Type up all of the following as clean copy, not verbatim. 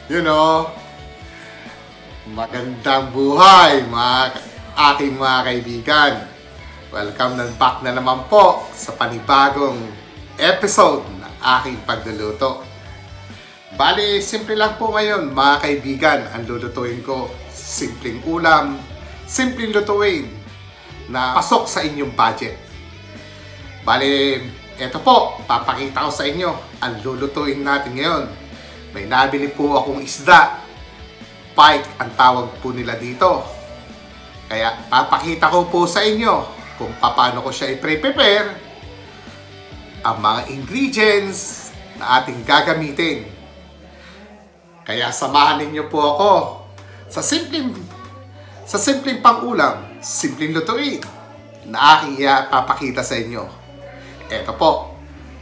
You know, magandang buhay aking mga kaibigan. Welcome back na naman po sa panibagong episode ng aking pagluluto. Bali, simple lang po ngayon mga kaibigan. Ang lulutuin ko, simpleng ulam, simpleng lutuin na pasok sa inyong budget. Bali, eto po, papakita ko sa inyo ang lulutuin natin ngayon. May nabili po akong isda. Pike ang tawag po nila dito. Kaya papakita ko po sa inyo kung paano ko siya i-prepare, ang mga ingredients na ating gagamitin. Kaya samahan ninyo po ako sa simpleng pang-ulam, simpleng lutuin na aking ipapakita sa inyo. Eto po.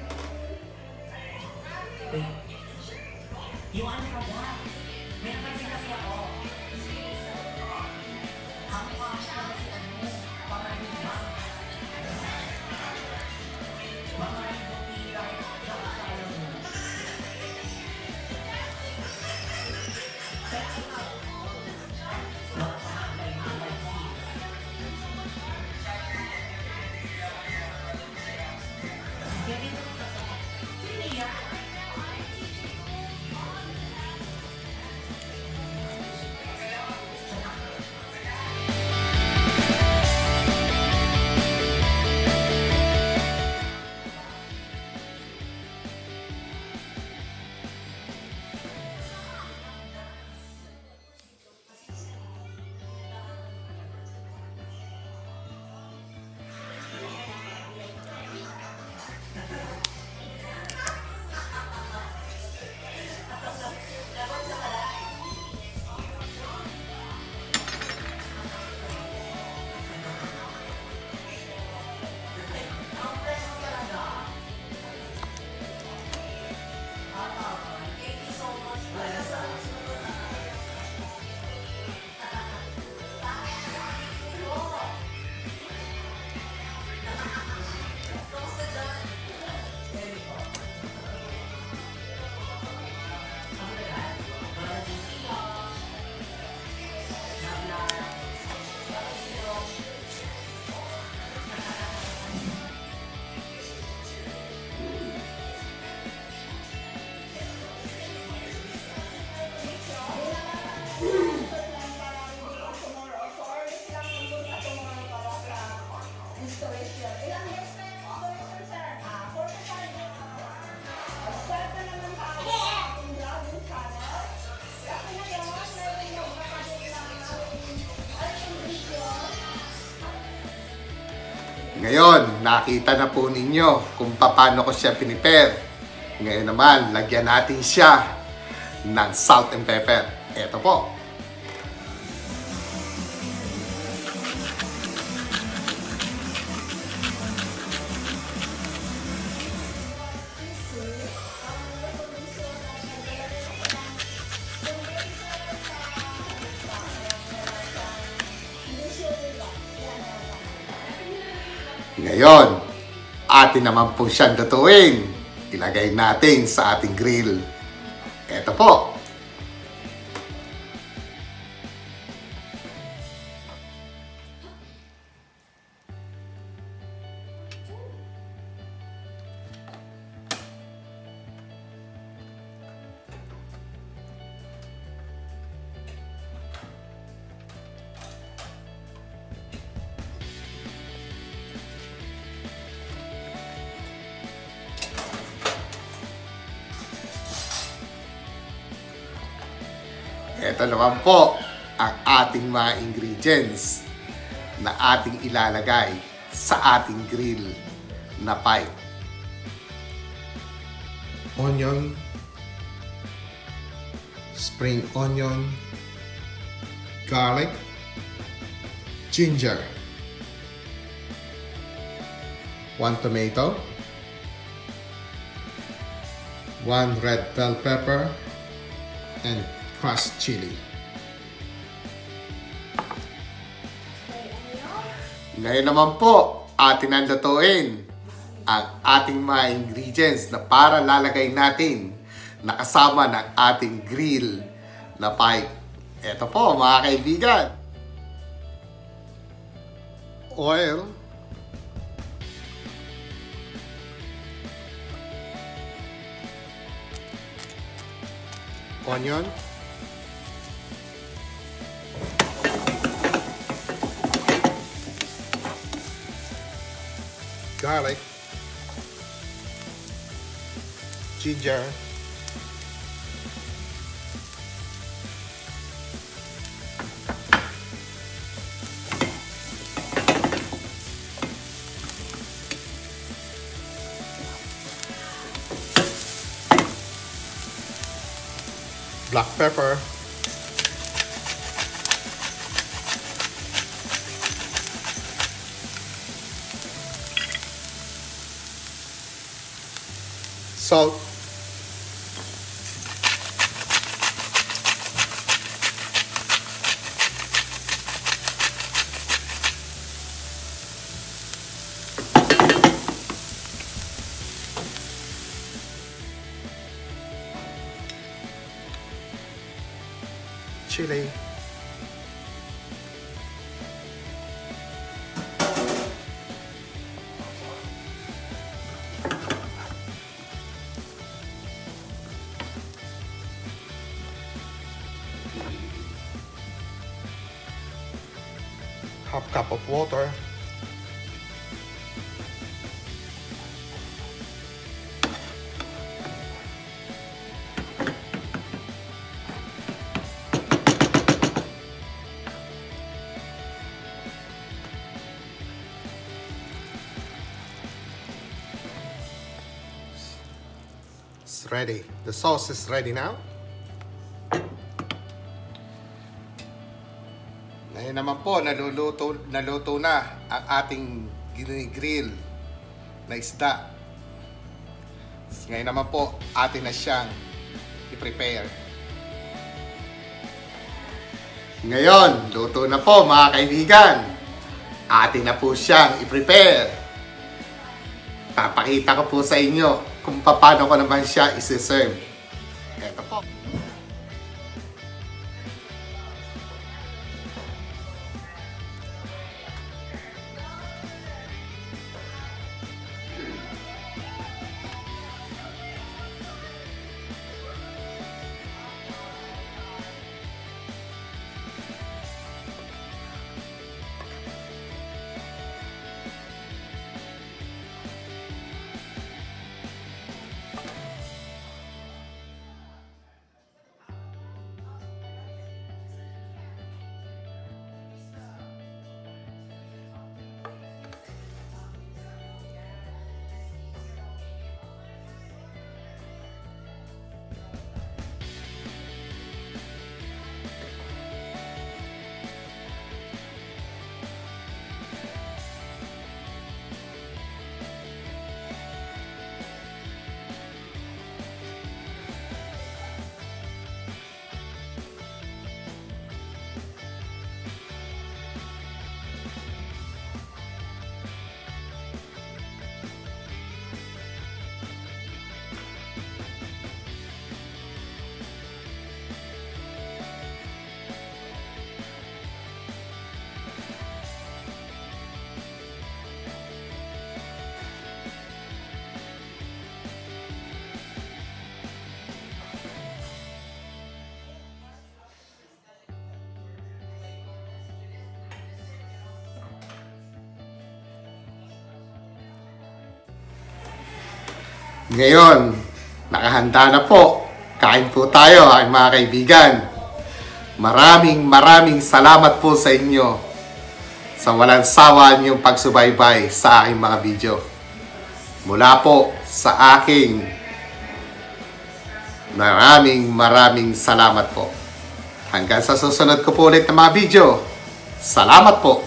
Ngayon, nakita na po ninyo kung paano ko siya pinipare. Ngayon naman, lagyan natin siya ng salt and pepper. Ito po. Ngayon, atin naman po siyang lutuin. Ilagay natin sa ating grill. Ito po. Ito naman po ang ating mga ingredients na ating ilalagay sa ating grill na pie. Onion, spring onion, garlic, ginger, 1 tomato, 1 red bell pepper, and crushed chili. Ngayon naman po, atin ang lutuin ang ating mga ingredients na para lalagay natin na kasama ng ating grill na Pike. Ito po mga kaibigan. Oil. Onion. Garlic. Ginger. Black pepper. Salt. Chilli. Half cup of water. It's ready. The sauce is ready now. Ngayon naman po, naluto na ang ating ginigril na isda. Ngayon naman po, atin na siyang i-prepare. Ngayon, luto na po mga kaibigan. Atin na po siyang i-prepare. Papakita ko po sa inyo kung paano ko naman siya isi-serve. Ito po. Ngayon, nakahanda na po. Kain po tayo, aking mga kaibigan. Maraming salamat po sa inyo sa walang sawa niyong pagsubaybay sa aking mga video. Mula po sa aking maraming salamat po. Hanggang sa susunod ko po ulit na mga video. Salamat po.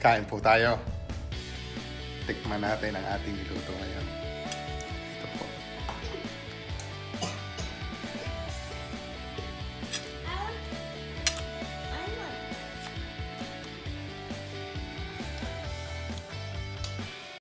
Kain po tayo. Tikman natin ang ating niluto ngayon.